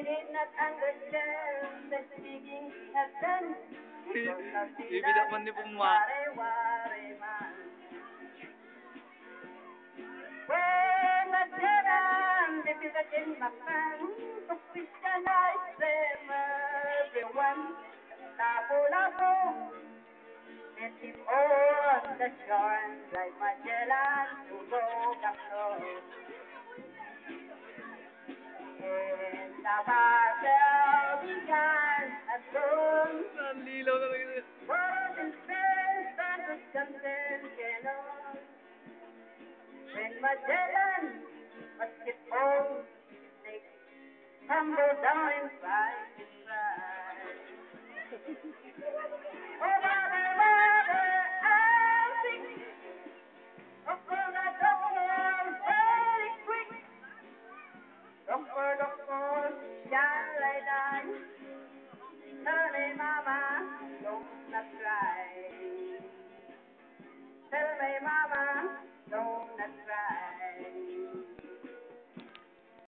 did not understand the digging he had done. Ibidak man ni Puma. Ware-ware man. When Magellan defeated in Mactan to Christianize them, everyone, lapu-lapu, met him on the shore and like Magellan to go back home. And the battle began at dawn. Ang lilaw na kayo. Both in space and the sunset cannon. When Magellan must get home, they tumble down inside his side. Oh,